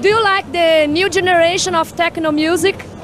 Do you like the new generation of techno music?